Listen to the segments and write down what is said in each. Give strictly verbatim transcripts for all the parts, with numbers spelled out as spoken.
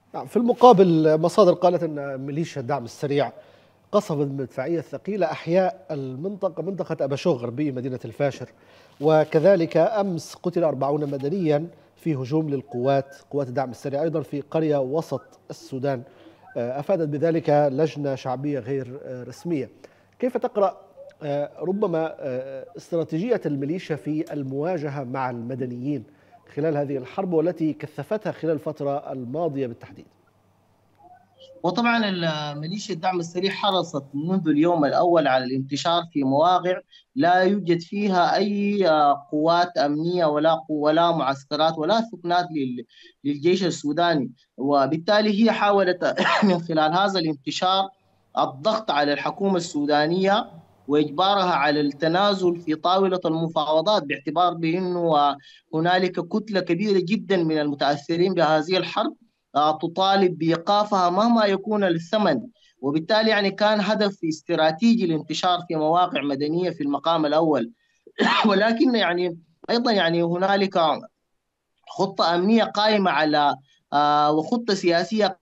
نعم، في المقابل مصادر قالت أن ميليشيا الدعم السريع قصفت بالمدفعية الثقيلة أحياء المنطقة منطقة أباشوغ غربي مدينة الفاشر، وكذلك أمس قتل أربعون مدنيا في هجوم للقوات قوات الدعم السريع أيضا في قرية وسط السودان. أفادت بذلك لجنة شعبية غير رسمية. كيف تقرأ ربما استراتيجية الميليشيا في المواجهة مع المدنيين خلال هذه الحرب والتي كثفتها خلال الفترة الماضية بالتحديد؟ وطبعا ميليشيا الدعم السريع حرصت منذ اليوم الأول على الانتشار في مواقع لا يوجد فيها أي قوات أمنية ولا قو ولا معسكرات ولا سكنات لل- للجيش السوداني. وبالتالي هي حاولت من خلال هذا الانتشار الضغط على الحكومة السودانية وإجبارها على التنازل في طاولة المفاوضات، باعتبار بأنه هنالك كتلة كبيرة جدا من المتأثرين بهذه الحرب آه، تطالب بإيقافها مهما يكون الثمن. وبالتالي يعني كان هدف استراتيجي الانتشار في مواقع مدنية في المقام الأول. ولكن يعني أيضا يعني هنالك خطة أمنية قائمة على آه، وخطة سياسية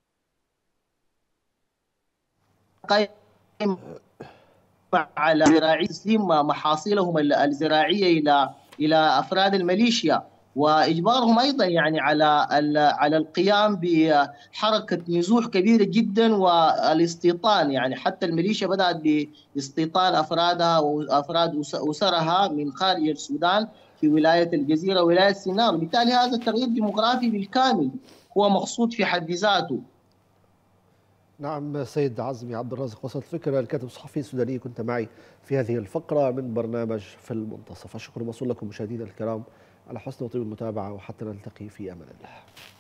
قائمة على زراعي تسليم محاصيلهم الزراعية إلى إلى أفراد الميليشيا، واجبارهم ايضا يعني على على القيام بحركه نزوح كبيره جدا والاستيطان. يعني حتى الميليشيا بدات باستيطان افرادها وافراد اسرها من خارج السودان في ولايه الجزيره وولايه سيناء. وبالتالي هذا التغيير الديموغرافي بالكامل هو مقصود في حد ذاته. نعم، سيد عزمي عبد الرازق، وصلت الفكرة. الكاتب الصحفي السوداني كنت معي في هذه الفقرة من برنامج في المنتصف. الشكر موصول لكم مشاهدينا الكرام على حسن وطيب المتابعة، وحتى نلتقي في أمان الله.